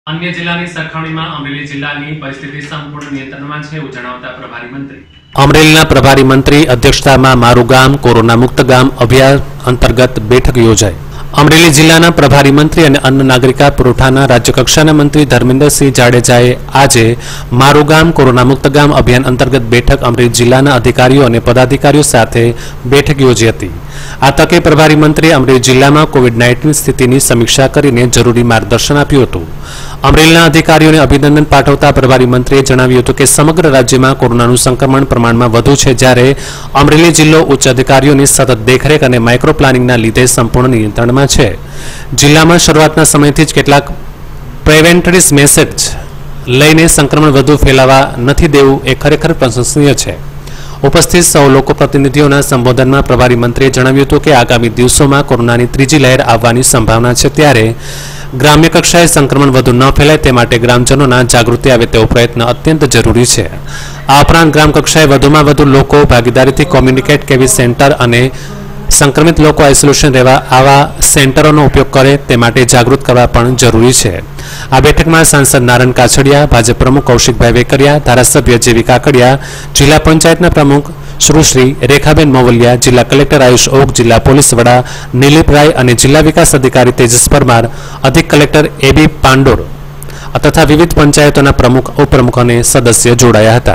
अन्य जिल्लाની સરખામણીમાં અમરેલી જિલ્લાની પરિસ્થિતિ સંપૂર્ણ નિયંત્રણમાં છે એવું જણાવતા પ્રભારી મંત્રી અમરેલીના પ્રભારી મંત્રી અધ્યક્ષતામાં મારું ગામ કોરોના મુક્ત ગામ અભિયાન અંતર્ગત બેઠક યોજાઈ। અમરેલી જિલ્લાના પ્રભારી મંત્રી અને અન્ન નાગરિક પુરવઠાના રાજ્યકક્ષાના મંત્રી ધર્મેન્દ્રસિંહ જાડેજાએ આજે મારું ગામ કોરોના મુક્ત ગામ અભિયાન અંતર્ગત બેઠક અમરેલી જિલ્લાના અધિકારીઓ અને પદાધિકારીઓ સાથે બેઠક યોજી હતી। આ તકે પ્રભારી મંત્રી અમરેલી જિલ્લામાં કોવિડ-19 સ્થિતિની સમીક્ષા કરીને જરૂરી માર્ગદર્શન આપ્યું હતું। અમરેલીના અધિકારીઓને અભિનંદન પાઠવતા પ્રભારી મંત્રીએ જણાવ્યું હતું કે સમગ્ર રાજ્યમાં કોરોનાનું સંક્રમણ પ્રમાણમાં વધુ છે, જ્યારે અમરેલી જિલ્લો ઉચ્ચ અધિકારીઓની સતત દેખરેખ અને માઇક્રો પ્લાનિંગના લીધે સંપૂર્ણ નિયંત્રણમાં છે। જિલ્લામાં શરૂઆતના સમયથી જ કેટલાક પ્રિવેન્ટરી મેસેજ લઈને સંક્રમણ વધુ ફેલાવા નથી દેવું એ ખરેખર પ્રશંસનીય છે। ઉપસ્થિત સૌ લોકો પ્રતિનિધિઓના સંબોધનમાં પ્રભારી મંત્રીએ જણાવ્યું હતું કે આગામી દિવસોમાં કોરોનાની ત્રીજી લહેર આવવાની સંભાવના છે, ત્યારે ગ્રામ્ય કક્ષાએ સંક્રમણ વધુ ન ફેલાય તે માટે ગ્રામજનોના જાગૃતિ આવે તેવો પ્રયત્ન અત્યંત જરૂરી છે। આ ઉપરાંત ગ્રામ કક્ષાએ વધુમાં વધુ લોકો ભાગીદારીથી કોમ્યુનિકેટ કેવી સેન્ટર અને संक्रमित लोग आइसोलेशन रहवा आवा सेंटरों उपयोग करे ते माटे जागृत करवा पण जरूरी है। आ बैठक में सांसद नारायण काछड़िया, भाजप प्रमुख कौशिकभाई वेकरिया, धारासभ्य जेवी काकड़िया, जिला पंचायतना प्रमुख सुश्री रेखाबेन मोवलिया, जिला कलेक्टर आयुष ओक, जिला पोलीस वड़ा नीलिप राय और जिला विकास अधिकारी तेजस परमार, अधिक कलेक्टर एबी पांडोर तथा विविध पंचायतों प्रमुख उपप्रमुख और सदस्य जोड़ाया हता।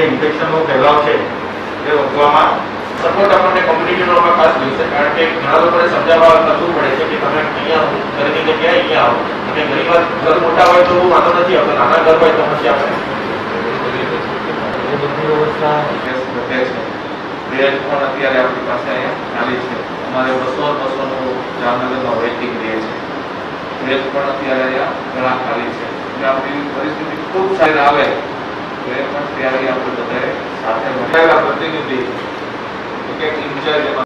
सपोर्ट अपने कम्युनिटीમાં ખાસ જોઈશે, કારણ કે ઘણા લોકોને સમજાવવા કરવું પડે છે કે તમે અહીંયા ઘરની જગ્યાએ અહીંયા આવો, અને ઘણીવાર ઘર મોટા હોય તો વાંધો નથી આવતો, નાના ઘર હોય તો પછી આપણે બધી વ્યવસ્થા ઘટે છે। બેડ પણ અત્યારે આપણી પાસે અહીંયા ખાલી છે। અમારે 200-200નું જામનગરમાં વેઇટિંગ રહે છે। બેડ પણ અત્યારે અહીંયા ઘણા ખાલી છે। એટલે આપણી પરિસ્થિતિ ખૂબ સારી આવે તો એ પણ ત્યારે આપણે બધાએ સાથે મળેલા પ્રતિનિધિ કે ઇન્ચાર્જ